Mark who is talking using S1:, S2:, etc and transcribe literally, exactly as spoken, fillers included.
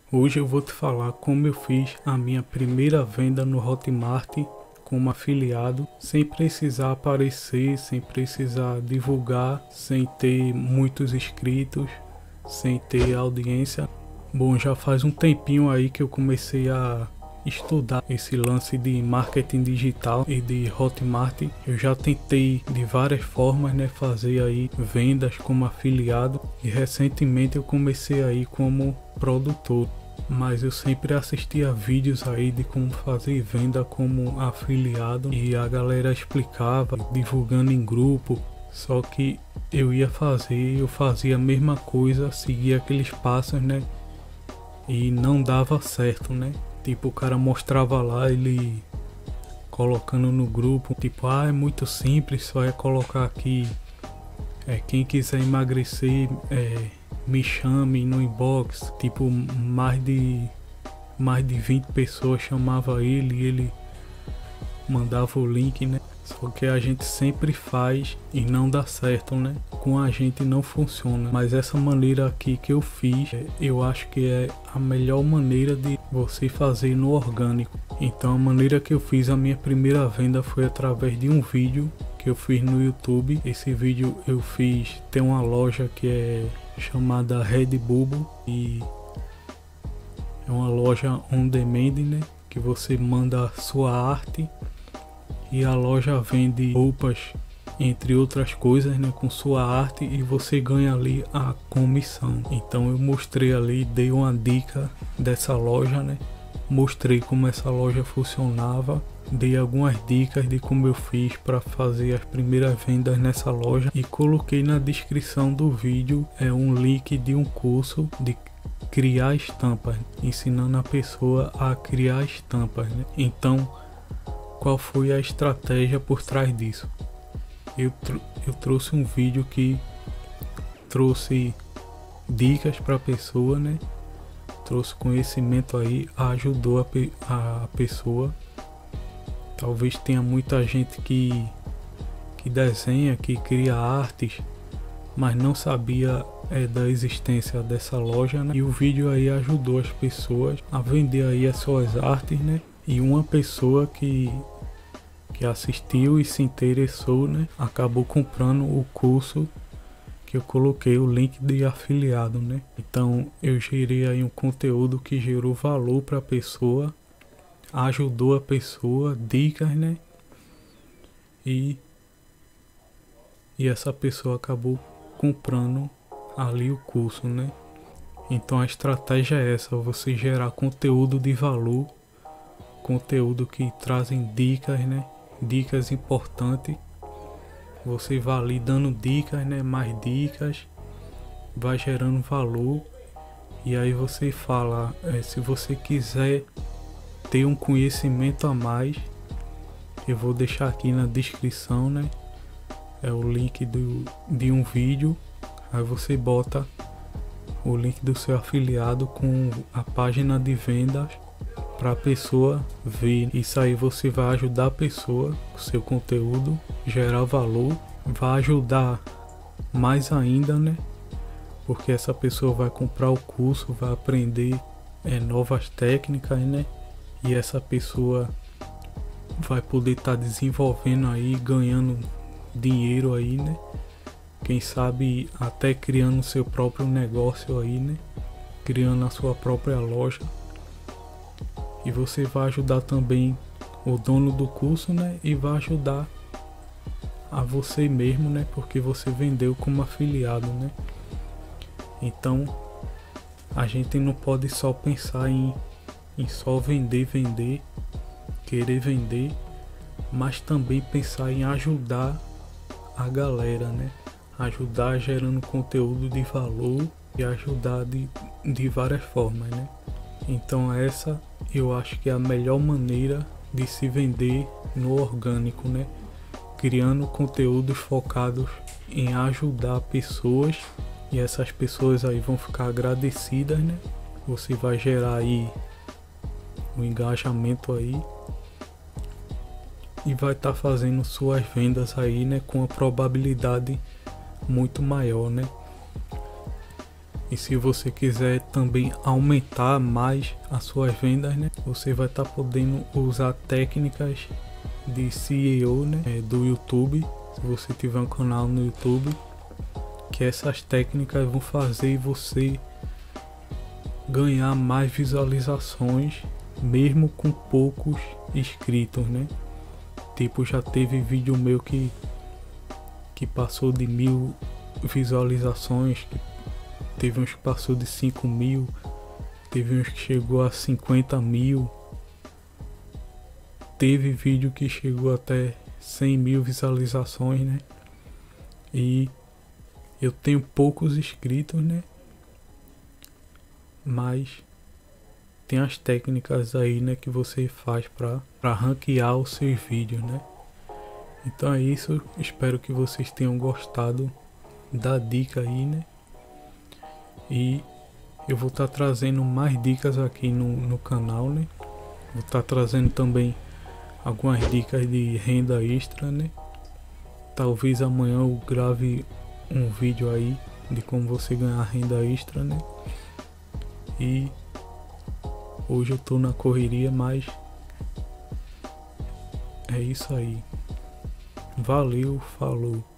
S1: Hoje eu vou te falar como eu fiz a minha primeira venda no Hotmart como afiliado, sem precisar aparecer, sem precisar divulgar, sem ter muitos inscritos, sem ter audiência. Bom, já faz um tempinho aí que eu comecei a estudar esse lance de marketing digital e de Hotmart. Eu já tentei de várias formas, né, fazer aí vendas como afiliado, e recentemente eu comecei aí como produtor, mas eu sempre assistia vídeos aí de como fazer venda como afiliado e a galera explicava, divulgando em grupo. Só que eu ia fazer, eu fazia a mesma coisa, seguia aqueles passos, né, e não dava certo, né. Tipo, o cara mostrava lá, ele colocando no grupo, tipo, ah, é muito simples, só é colocar aqui, é, quem quiser emagrecer, é, me chame no inbox. Tipo, mais de mais de vinte pessoas chamava ele e ele mandava o link, né? Só que a gente sempre faz e não dá certo, né? Com a gente não funciona. Mas essa maneira aqui que eu fiz, eu acho que é a melhor maneira de você fazer no orgânico. Então a maneira que eu fiz a minha primeira venda foi através de um vídeo que eu fiz no YouTube. Esse vídeo eu fiz, tem uma loja que é chamada Redbubble e é uma loja on demand, né? Que você manda a sua arte e a loja vende roupas, entre outras coisas, né, com sua arte, e você ganha ali a comissão. Então eu mostrei ali, dei uma dica dessa loja, né, mostrei como essa loja funcionava, dei algumas dicas de como eu fiz para fazer as primeiras vendas nessa loja, e coloquei na descrição do vídeo é um link de um curso de criar estampas, ensinando a pessoa a criar estampas, né? Então, qual foi a estratégia por trás disso? Eu, tr eu trouxe um vídeo que trouxe dicas para a pessoa, né? Trouxe conhecimento aí, ajudou a, pe a pessoa. Talvez tenha muita gente que, que desenha, que cria artes, mas não sabia é, da existência dessa loja, né? E o vídeo aí ajudou as pessoas a vender aí as suas artes, né? E uma pessoa que, que assistiu e se interessou, né, acabou comprando o curso que eu coloquei o link de afiliado, né? Então eu gerei aí um conteúdo que gerou valor para a pessoa, ajudou a pessoa, dicas, né? E, e essa pessoa acabou comprando ali o curso, né? Então a estratégia é essa, você gerar conteúdo de valor, conteúdo que trazem dicas, né? Dicas importantes. Você vai ali dando dicas, né? Mais dicas, vai gerando valor. E aí você fala, é, se você quiser ter um conhecimento a mais, eu vou deixar aqui na descrição, né? É o link do, de um vídeo. Aí você bota o link do seu afiliado com a página de vendas para a pessoa ver. Isso aí você vai ajudar a pessoa com seu conteúdo, gerar valor, vai ajudar mais ainda, né? Porque essa pessoa vai comprar o curso, vai aprender é, novas técnicas, né? E essa pessoa vai poder estar tá desenvolvendo aí, ganhando dinheiro aí, né? Quem sabe até criando seu próprio negócio aí, né? Criando a sua própria loja. E você vai ajudar também o dono do curso, né? E vai ajudar a você mesmo, né? Porque você vendeu como afiliado, né? Então a gente não pode só pensar em, em só vender, vender, querer vender, mas também pensar em ajudar a galera, né? Ajudar gerando conteúdo de valor e ajudar de, de várias formas, né? Então essa eu acho que é a melhor maneira de se vender no orgânico, né? Criando conteúdos focados em ajudar pessoas, e essas pessoas aí vão ficar agradecidas, né? Você vai gerar aí um engajamento aí e vai estar tá fazendo suas vendas aí, né? Com a probabilidade muito maior, né? E se você quiser também aumentar mais as suas vendas, né, você vai estar tá podendo usar técnicas de S E O, né, do YouTube. Se você tiver um canal no YouTube, que essas técnicas vão fazer você ganhar mais visualizações mesmo com poucos inscritos, né? Tipo, já teve vídeo meu que que passou de mil visualizações, que teve uns que passou de cinco mil, teve uns que chegou a cinquenta mil, teve vídeo que chegou até cem mil visualizações, né? E eu tenho poucos inscritos, né? Mas tem as técnicas aí, né, que você faz para para ranquear os seus vídeos, né? Então é isso, espero que vocês tenham gostado da dica aí, né? E eu vou estar tá trazendo mais dicas aqui no, no canal, né? Vou estar tá trazendo também algumas dicas de renda extra, né? Talvez amanhã eu grave um vídeo aí de como você ganhar renda extra, né? E hoje eu tô na correria, mas é isso aí. Valeu, falou.